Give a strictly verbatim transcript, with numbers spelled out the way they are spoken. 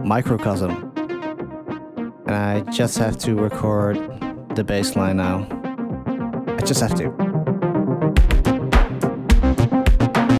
microcosm. And I just have to record the bass line now. I just have to.